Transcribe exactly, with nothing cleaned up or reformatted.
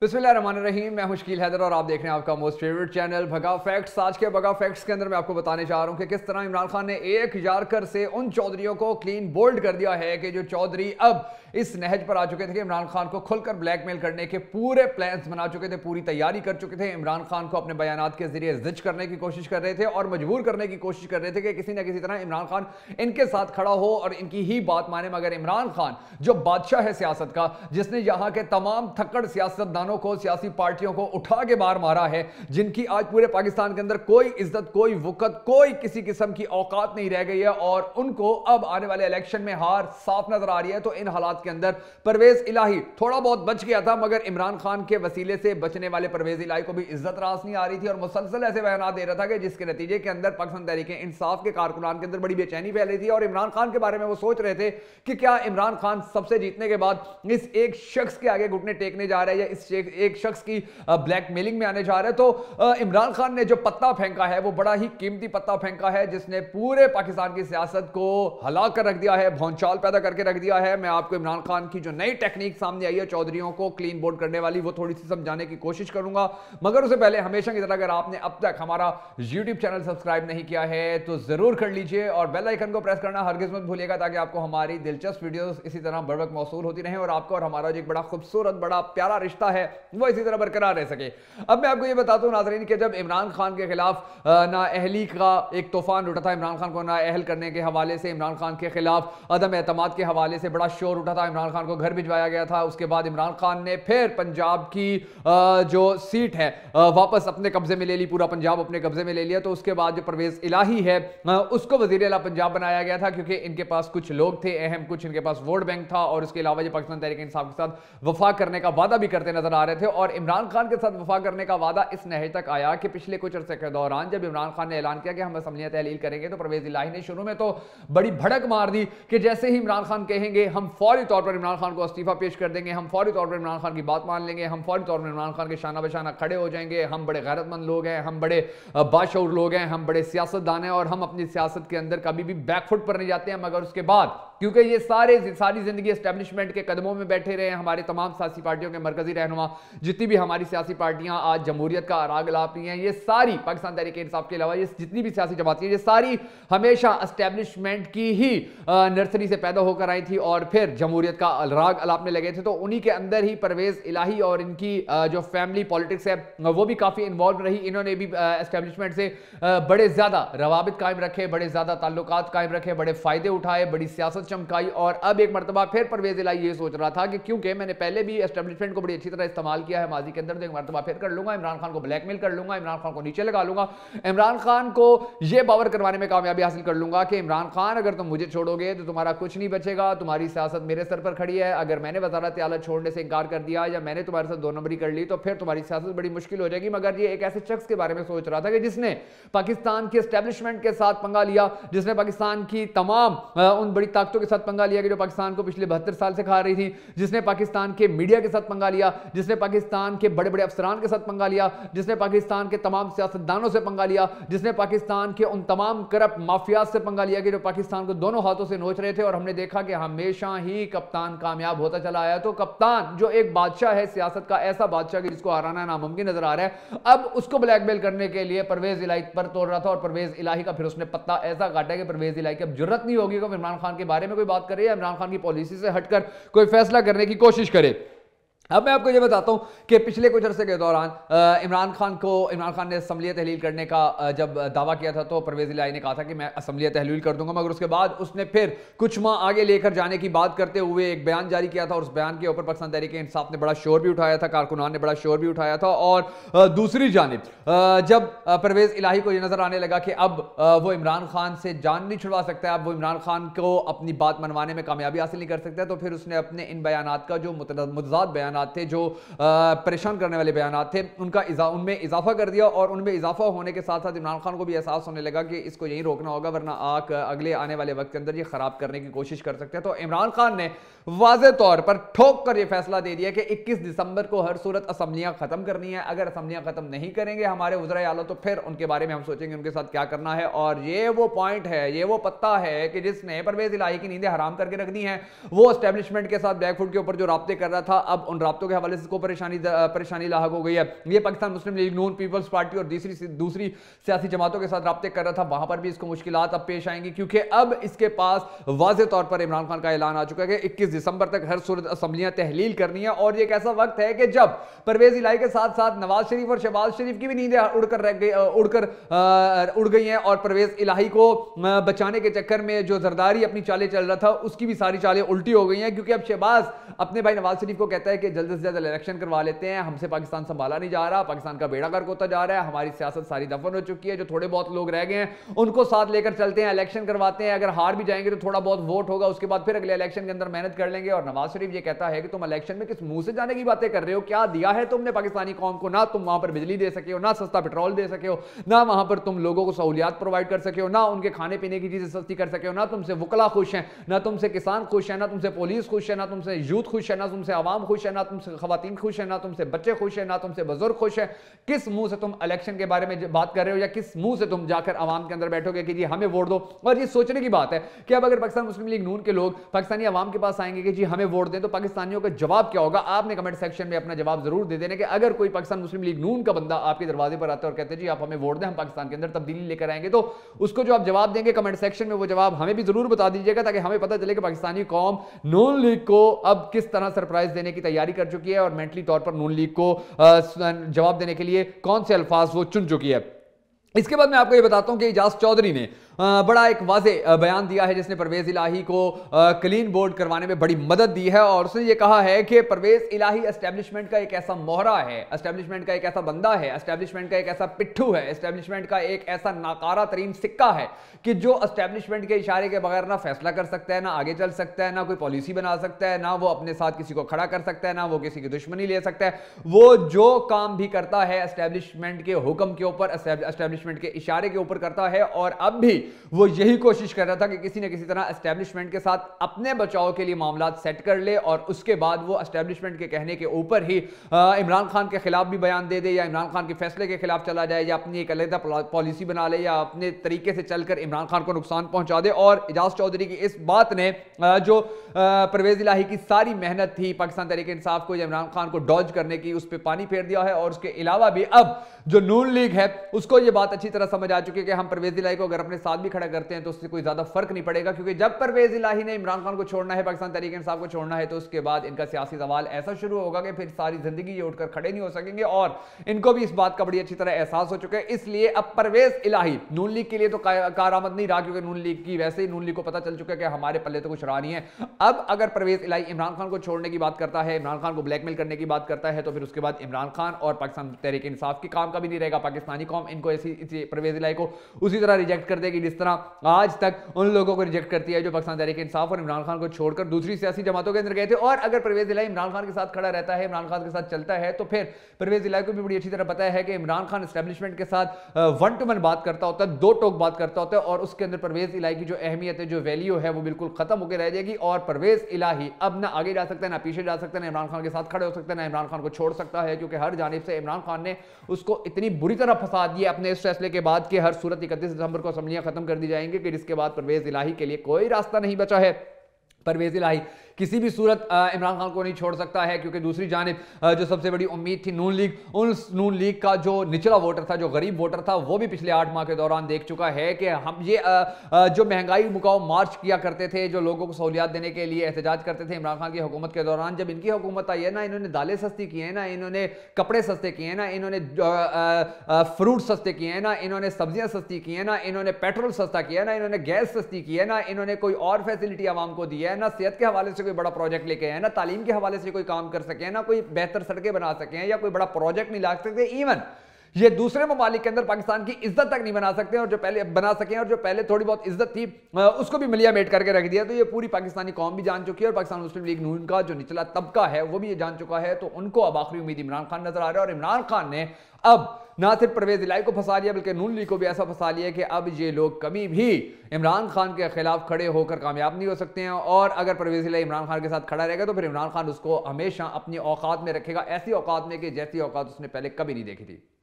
बिस्मिल्लाहिर्रहमानिर्रहीम। मैं मुश्किल हैदर और आप देख रहे हैं आपका मोस्ट फेवरेट चैनल भगा फैक्ट्स। आज के भगा फैक्ट्स के अंदर मैं आपको बताने जा रहा हूं कि किस तरह इमरान खान ने एक यारकर से उन चौधरियों को क्लीन बोल्ड कर दिया है कि जो चौधरी अब इस नहज पर आ चुके थे कि इमरान खान को खुलकर ब्लैकमेल करने के पूरे प्लान्स बना चुके थे, पूरी तैयारी कर चुके थे। इमरान खान को अपने बयानात के जरिए जिच करने की कोशिश कर रहे थे और मजबूर करने की कोशिश कर रहे थे कि किसी ना किसी तरह इमरान खान इनके साथ खड़ा हो और इनकी ही बात माने। मगर इमरान खान जो बादशाह है सियासत का, जिसने यहां के तमाम थक्कड़ सियासतदानों को, सियासी पार्टियों को उठा के बाहर मारा है, जिनकी आज पूरे पाकिस्तान के अंदर कोई इज्जत, कोई वक़्त, कोई किसी किस्म की औकात नहीं रह गई है और उनको अब आने वाले इलेक्शन में हार साफ नजर आ रही है। तो इन हालात के अंदर परवेज इलाही थोड़ा बहुत बच गया था, मगर इमरान खान के वसीले से बचने वाले परवेज इलाही को भी इज्जत रास नहीं आ रही थी और मुसलसल ऐसे बयान दे रहा था कि जिसके नतीजे के अंदर पाकिस्तान तहरीके इंसाफ के कारकुनान के अंदर बड़ी बेचैनी फैल रही थी और इमरान खान के बारे में वो सोच रहे थे कि क्या इमरान खान सबसे जीतने के बाद इस एक शख्स के आगे घुटने टेकने जा रहे हैं या इस एक शख्स की ब्लैकमेलिंग में आने जा रहे हैं। तो इमरान खान ने जो पत्ता फेंका है वो बड़ा ही कीमती पत्ता फेंका है, जिसने पूरे पाकिस्तान की सियासत को हला कर रख दिया है, भौंचाल पैदा करके रख दिया है। मैं आपको इमरान खान की जो नई टेक्निक सामने आई है चौधरियों को क्लीन बोर्ड करने वाली, वो थोड़ी सी समझाने की कोशिश करूंगा। मगर उससे पहले हमेशा की तरह अगर आपने अब तक हमारा यूट्यूब चैनल सब्सक्राइब नहीं किया है तो जरूर कर लीजिए और बेल आइकन को प्रेस करना हरगिज मत भूलिएगा, ताकि आपको हमारी दिलचस्प वीडियोस इसी तरह बर वक्त मौसूल होती रहे और आपका और हमारा जो एक बड़ा खूबसूरत, बड़ा प्यारा रिश्ता है वो इसी तरह बरकरार रह सके। अब मैं आपको ये बताता हूं नाज़रीन कि जब इमरान खान के खिलाफ नाअहली का एक तूफान उठा था, इमरान खान को नाअहल करने के हवाले से, इमरान खान के खिलाफ अदम एतमाद के हवाले से बड़ा शोर उठा था, इमरान खान को घर भिजवाया गया था। उसके बाद इमरान खान ने फिर पंजाब की जो सीट है वापस अपने कब्जे में ले ली, पूरा पंजाब अपने कब्जे में ले लिया। तो उसके बाद जो परवेज इलाही है उसको वजीर आला पंजाब बनाया गया था, क्योंकि इनके पास कुछ लोग थे अहम, कुछ इनके पास वोट बैंक था और उसके अलावा जो पाकिस्तान तहरीक इंसाफ के साथ वफा करने का वादा भी करते नजर आ रहे थे। और इमरान खान के साथ वफा करने का वादा इस नहज तक आया कि पिछले कुछ अरसे के दौरान जब इमरान खान ने ऐलान किया कि हम असम्बलियां तहलील करेंगे, तो परवेज इलाही ने शुरू में तो बड़ी भड़क मार दी कि जैसे ही इमरान खान कहेंगे हम फौरी तौर पर इमरान खान को इस्तीफा पेश कर देंगे, हम फौरी तौर पर इमरान खान की बात मान लेंगे, हम फौरी तौर पर इमरान खान के शाना बशाना खड़े हो जाएंगे, हम बड़े गैरतमंद लोग हैं, हम बड़े बाशऊर लोग हैं, हम बड़े सियासतदान हैं और हम अपनी सियासत के अंदर कभी भी बैकफुट पर नहीं जाते हैं। मगर उसके बाद क्योंकि ये सारे सारी जिंदगी एस्टेब्लिशमेंट के कदमों में बैठे रहे हैं, हमारे तमाम सियासी पार्टियों के मरकजी रहनुमा, जितनी भी हमारी सियासी पार्टियां आज जमहूरियत का आराग लाप रही हैं, ये सारी पाकिस्तान तहरीक इंसाफ के अलावा ये जितनी भी सियासी जमातें, ये सारी हमेशा एस्टेब्लिशमेंट की ही नर्सरी से पैदा होकर आई थी और फिर जमहूरियत का राग अलापने लगे थे। तो उन्हीं के अंदर ही परवेज इलाही और इनकी जो फैमिली पॉलिटिक्स है वो भी काफी इन्वॉल्व रही। इन्होंने भी एस्टेब्लिशमेंट से बड़े ज्यादा रवाबित कायम रखे, बड़े ज्यादा ताल्लुकात कायम रखे, बड़े फायदे उठाए, बड़ी सियासत चमकाई। और अब एक मरतबा फिर परवेज इलाही ये सोच रहा था कि क्योंकि मैंने पहले भी एस्टेब्लिशमेंट को बड़ी अच्छी तरह इस्तेमाल किया है माजी के अंदर, तो एक मरतबा फिर कर लूंगा, इमरान खान को ब्लैकमेल कर लूंगा, इमरान खान को नीचे लगा लूंगा, इमरान खान को यह बावर करवाने में कामयाबी हासिल कर लूंगा कि इमरान खान अगर तुम मुझे छोड़ोगे तो तुम्हारा कुछ नहीं बचेगा, तुम्हारी सियासत मेरे सर पर खड़ी है। अगर मैंने वज़ारत आला छोड़ने से इनकार कर दिया या मैंने तुम्हारे साथ दो नंबरी कर ली तो फिर तुम्हारी सियासत बड़ी मुश्किल हो जाएगी। मगर ये एक ऐसे शख्स के बारे में सोच रहा था कि जिसने पाकिस्तान के एस्टेब्लिशमेंट के साथ पंगा लिया, जिसने पाकिस्तान की तमाम उन बड़ी ताकतों के साथ पंगा लिया कि जो पाकिस्तान को पिछले बहत्तर साल से खा रही थी, जिसने पाकिस्तान के मीडिया के साथ पंगा लिया, जिसने पाकिस्तान के बड़े बड़े अफसरान के साथ पंगा लिया, जिसने पाकिस्तान के तमाम सियासतदानों से पंगा लिया, जिसने पाकिस्तान के उन तमाम करप्ट माफिया से पंगा लिया कि जो पाकिस्तान को दोनों हाथों से नोच रहे थे। और हमने देखा कि हमेशा ही कप्तान कामयाब होता चला आया। तो कप्तान जो एक बादशाह है सियासत का, ऐसा बादशाह कि जिसको हराना नामुमकिन नजर आ रहा है, अब उसको ब्लैकमेल करने के लिए परवेज इलाही पर तोड़ रहा था। और परवेज इलाही का फिर उसने पत्ता ऐसा काटा कि परवेज इलाही की अब जरूरत नहीं होगी कि इमरान खान के बारे में कोई बात करे या इमरान खान की पॉलिसी से हटकर कोई फैसला करने की कोशिश करे। अब मैं आपको ये बताता हूं कि पिछले कुछ अरसे के दौरान इमरान खान को इमरान खान ने असम्बलियां तहलील करने का जब दावा किया था तो परवेज इलाही ने कहा था कि मैं असम्बलियां तहलील कर दूंगा। मगर उसके बाद उसने फिर कुछ माह आगे लेकर जाने की बात करते हुए एक बयान जारी किया था और उस बयान के ऊपर पाकिस्तान तहरीक इंसाफ ने बड़ा शोर भी उठाया था, कारकुनान ने बड़ा शोर भी उठाया था। और दूसरी जानिब जब परवेज इलाही को यह नजर आने लगा कि अब वो इमरान खान से जान नहीं छुड़वा सकता है, अब वो इमरान खान को अपनी बात मनवाने में कामयाबी हासिल नहीं कर सकता, तो फिर उसने अपने इन बयानात का जो मुतज़ाद बयान थे, जो परेशान करने वाले बयान थे, उनका इजा, उनमें इजाफा कर दिया। और उनमें इजाफा होने के साथ साथ इमरान खान को भी एहसास होने लगा कि इसको यही रोकना होगा, वरना आग अगले आने वाले वक्त के अंदर ये खराब करने की कोशिश कर सकते हैं। तो इमरान खान ने वाज़े तौर पर ठोक कर यह फैसला दे दिया कि इक्कीस दिसंबर को हर सूरत असम्बलियां खत्म करनी है। अगर असम्बलियां खत्म नहीं करेंगे हमारे वज़ीर आला तो फिर उनके बारे में हम सोचेंगे उनके साथ क्या करना है। और ये वो पॉइंट है, ये वो पत्ता है कि जिसने परवेज इलाही की नींदें हराम करके रख दी हैं। वो एस्टेब्लिशमेंट के साथ बैकफुट के ऊपर जो राब्ते कर रहा था, अब उन राब्तों के हवाले से इसको परेशानी परेशानी लाहक हो गई है। ये Pakistan Muslim League Noon, People's Party और दूसरी दूसरी सियासी जमातों के साथ राब्ते कर रहा था, वहां पर भी इसको मुश्किलात अब पेश आएंगी, क्योंकि अब इसके पास वाज़ेह तौर पर इमरान खान का ऐलान आ चुका है कि इक्कीस दिसंबर तक हर सूरत असेंबलियां तहलील करनी है। और ये एक ऐसा वक्त है कि जब परवेज इलाही के साथ साथ नवाज शरीफ और शहबाज शरीफ की भी नींदें उड़कर रह गई उड़कर उड़ गई हैं, और परवेज इलाही को बचाने के चक्कर में जो जरदारी अपनी चालें चल रहा था उसकी भी सारी चालें उल्टी हो गई हैं, क्योंकि अब शहबाज अपने भाई नवाज शरीफ को कहता है कि जल्द से जल्द इलेक्शन करवा लेते हैं, हमसे पाकिस्तान संभाला नहीं जा रहा, पाकिस्तान का बेड़ा गर्क होता जा रहा है, हमारी सियासत सारी दफन हो चुकी है, जो थोड़े बहुत लोग रह गए हैं उनको साथ लेकर चलते हैं, इलेक्शन करवाते हैं, अगर हार भी जाएंगे तो थोड़ा बहुत वोट होगा, उसके बाद फिर अगले इलेक्शन के अंदर मेहनत कर लेंगे। और नवाज शरीफ ये कहता है कि तुम इलेक्शन में किस मुंह से जाने की बातें कर रहे हो, क्या दिया है तुमने पाकिस्तानी कौम को, ना तुम वहां पर बिजली दे सके हो, ना सस्ता पेट्रोल दे सके हो, ना वहां पर तुम लोगों को सहूलियात प्रोवाइड कर सके हो, ना उनके खाने पीने की चीजें सस्ती कर सके हो, ना तुमसे वकला खुश हैं, ना तुमसे किसान खुश है, ना तुमसे पुलिस खुश है, ना तुमसे यूथ खुश है, ना तुमसे आवाम खुश है, ना तुमसे खवातीन खुश है, ना तुमसे बच्चे खुश है, ना तुमसे बुजुर्ग खुश है। किस मुंह से तुम इलेक्शन के बारे में बात कर रहे हो, या किस मुंह से तुम जाकर आवाम के अंदर बैठोगे कि जी हमें वोट दो। और ये सोचने की बात है कि अब अगर पाकिस्तान मुस्लिम लीग नून के लोग पाकिस्तानी आवाम के पास आएंगे कि जी हमें वोट दें, तो पाकिस्तानियों का जवाब क्या होगा। आपने कमेंट सेक्शन में अपना जवाब जरूर दे देने कि अगर कोई पाकिस्तान मुस्लिम लीग नून का बंदा आपके दरवाजे पर आता है और कहते हैं जी आप हमें वोट दें, हम पाकिस्तान के अंदर तब्दीली लेकर आएंगे, तो उसको जो आप जवाब देंगे कमेंट सेक्शन में वो जवाब हमें भी जरूर बता दीजिएगा, ताकि हमें पता चले कि पाकिस्तानी कौम नून लीग को अब किस तरह सरप्राइज देने की तैयारी कर चुकी है और मेंटली तौर पर नून लीग को जवाब देने के लिए कौन से अल्फाज वो चुन चुकी है। इसके बाद मैं आपको ये बताता हूं कि इजाज चौधरी ने बड़ा एक वाज़े बयान दिया है, जिसने परवेज इलाही को क्लीन बोर्ड करवाने में बड़ी मदद दी है। और उसने ये कहा है कि परवेज इलाही एस्टेब्लिशमेंट का एक ऐसा मोहरा है, एस्टेब्लिशमेंट का एक ऐसा बंदा है, एस्टेब्लिशमेंट का एक ऐसा पिट्ठू है, एस्टेब्लिशमेंट का एक ऐसा नाकारा तरीन सिक्का है कि जो एस्टेब्लिशमेंट के इशारे के बगैर ना फैसला कर सकता है, ना आगे चल सकता है, ना कोई पॉलिसी बना सकता है, ना वो अपने साथ किसी को खड़ा कर सकता है, ना वो किसी की दुश्मनी ले सकता है। वो जो काम भी करता है एस्टेब्लिशमेंट के हुक्म के ऊपर, एस्टेब्लिशमेंट के इशारे के ऊपर करता है। और अब भी वो यही कोशिश कर रहा था कि किसी न किसी तरह एस्टेब्लिशमेंट के साथ अपने बचाव के लिए मामला सेट कर ले, और उसके बाद वो एस्टेब्लिशमेंट के कहने के ऊपर ही इमरान खान के खिलाफ भी बयान दे दे, या इमरान खान के फैसले के खिलाफ चला जाए, या अपनी एक अलग पॉलिसी बना ले, या अपने तरीके से चलकर इमरान खान को नुकसान पहुंचा दे। और इजाज चौधरी की इस बात ने जो परवेज इलाही की सारी मेहनत थी पाकिस्तान तहरीक इंसाफ को या इमरान खान को डॉज करने की, उस पर पानी फेर दिया है। और उसके अलावा भी अब जो नून लीग है उसको ये बात अच्छी तरह समझ आ चुकी है कि हम परवेज इलाही को अगर अपने साथ भी खड़ा करते हैं तो उससे कोई ज्यादा फर्क नहीं पड़ेगा, क्योंकि जब परवेज इलाही ने इमरान खान को छोड़ना है, पाकिस्तान तहरीक इंसाफ को छोड़ना है, तो उसके बाद इनका सियासी सवाल ऐसा शुरू होगा कि फिर सारी जिंदगी ये उठकर खड़े नहीं हो सकेंगे। और इनको भी इस बात का बड़ी अच्छी तरह एहसास हो चुका है। इसलिए अब परवेज इलाही नून लीग के लिए तो कारआमद नहीं रहा, क्योंकि नून लीग की वैसे ही नून लीग को पता चल चुका है कि हमारे पल्ले तो कुछ रहा नहीं है। अब अगर परवेज इलाही इमरान खान को छोड़ने की बात करता है, इमरान खान को ब्लैकमेल करने की बात करता है, तो फिर उसके बाद इमरान खान और पाकिस्तान तहरीक इंसाफ की काम का भी नहीं रहेगा। पाकिस्तानी कौम इनको ऐसी परवेज इलाही को उसी तरह रिजेक्ट कर देगी जिस तरह आज तक उन लोगों को रिजेक्ट करती है जो पाकिस्तान तहरीक इंसाफ और इमरान खान को छोड़कर दूसरी सियासी जमातों के अंदर गए थे। और अगर परवेज इलाही इमरान खान के साथ खड़ा रहता है, इमरान खान के साथ चलता है, तो फिर परवेज इलाही को भी बड़ी अच्छी तरह पता है कि इमरान खान एस्टेब्लिशमेंट के साथ वन टू वन बात करता होता है, दो टोक बात करता होता है, और उसके अंदर परवेज इलाही की जो अहमियत है, जो वैल्यू है, वो बिल्कुल खत्म होकर रह जाएगी। और परवेज इलाही अब ना आगे जा सकता है, ना पीछे जा सकता है, ना इमरान खान के साथ खड़े हो सकते हैं, ना इमरान खान को छोड़ सकता है, क्योंकि हर जानिब से इमरान खान ने उसको इतनी बुरी तरह फंसा दिया अपने इस फैसले के बाद कि हर सूरत इकतीस दिसंबर को असेंबलियां खत्म कर दी जाएंगी, कि जिसके बाद परवेज इलाही के लिए कोई रास्ता नहीं बचा है। परवेज इलाही किसी भी सूरत इमरान खान को नहीं छोड़ सकता है, क्योंकि दूसरी जानिब जो सबसे बड़ी उम्मीद थी नून लीग, उन नून लीग का जो निचला वोटर था, जो गरीब वोटर था, वो भी पिछले आठ माह के दौरान देख चुका है कि हम ये जो महंगाई मुकाम मार्च किया करते थे, जो लोगों को सहूलियात देने के लिए एहतजाज करते थे इमरान खान की हुकूमत के दौरान, जब इनकी हुकूमत आई है ना, इन्होंने दालें सस्ती की हैं ना, इन्होंने कपड़े सस्ते किए हैं ना, इन्होंने फ्रूट सस्ते किए हैं ना, इन्होंने सब्जियां सस्ती की हैं ना, इन्होंने पेट्रोल सस्ता किया है ना, इन्होंने गैस सस्ती की है ना, इन्होंने कोई और फैसिलिटी आवाम को दी है ना, सेहत के हवाले से कोई बड़ा प्रोजेक्ट लेके आए ना, तालीम के हवाले से कोई काम कर सके ना, कोई बेहतर सड़कें बना सके, या कोई बड़ा प्रोजेक्ट नहीं ला सकते। इवन ये दूसरे ममालिक के अंदर पाकिस्तान की इज्जत तक नहीं बना सकते, और जो पहले बना सके और जो पहले थोड़ी बहुत इज्जत थी उसको भी मिलिया मेट करके रख दिया। तो ये पूरी पाकिस्तानी कौम भी जान चुकी है, और पाकिस्तान मुस्लिम लीग नून का जो निचला तबका है वो भी ये जान चुका है। तो उनको अब आखिरी उम्मीद इमरान खान नजर आ रहा है, और इमरान खान ने अब ना सिर्फ परवेज इलाही को फंसा लिया, बल्कि नून लीग को भी ऐसा फंसा लिया कि अब ये लोग कभी भी इमरान खान के खिलाफ खड़े होकर कामयाब नहीं हो सकते हैं। और अगर परवेज इलाही इमरान खान के साथ खड़ा रहेगा तो फिर इमरान खान उसको हमेशा अपनी औकात में रखेगा, ऐसी औकात में कि जैसी औकात उसने पहले कभी नहीं देखी थी।